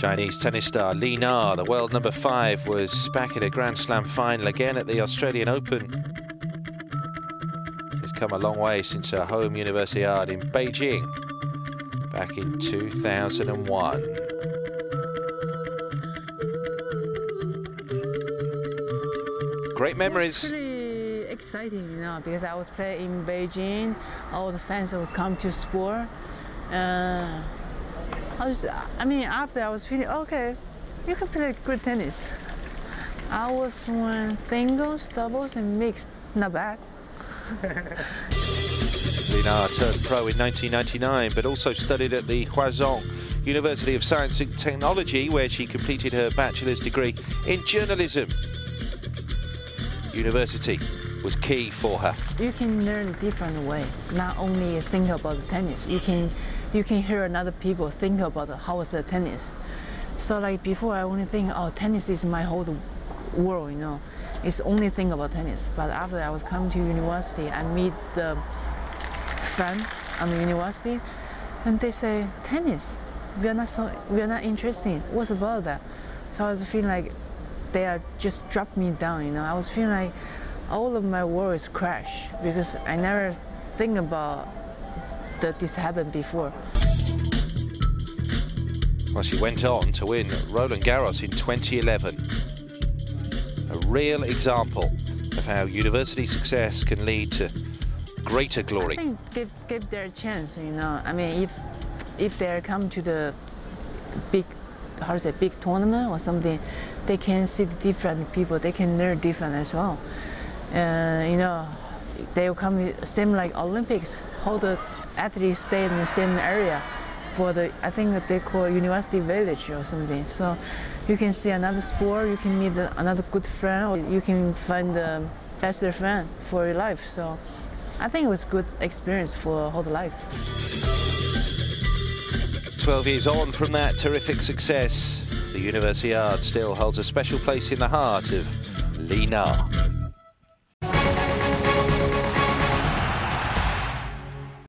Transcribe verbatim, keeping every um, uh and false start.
Chinese tennis star Li Na, the world number five, was back in a Grand Slam final again at the Australian Open. She's come a long way since her home Universiade in Beijing back in two thousand one. Great memories. It was pretty exciting, you know, because I was playing in Beijing. All the fans was come to sport. Uh, I was, I mean, after I was feeling okay, you can play good tennis. I was won singles, doubles, and mixed. Not bad. Li Na turned pro in nineteen ninety-nine, but also studied at the Huazhong University of Science and Technology, where she completed her bachelor's degree in journalism. University was key for her. You can learn a different way. Not only think about the tennis, you can you can hear another people think about how is the tennis. So like before, I only think, oh, tennis is my whole world, you know. It's only thing about tennis. But after I was coming to university, I meet the friend on the university, and they say, tennis, we are not so we are not interested. What's about that? So I was feeling like they are just dropped me down, you know. I was feeling like all of my worlds crash because I never think about that this happened before. Well, she went on to win Roland Garros in twenty eleven. A real example of how university success can lead to greater glory. I think give, give their chance, you know. I mean, if if they come to the big, how to say, big tournament or something, they can see the different people. They can learn different as well. Uh, you know, they will come same like Olympics. How the athletes stay in the same area for the, I think that they call university village or something. So you can see another sport, you can meet another good friend, or you can find the best friend for your life. So I think it was a good experience for whole life. twelve years on from that terrific success, the Universiade still holds a special place in the heart of Li Na.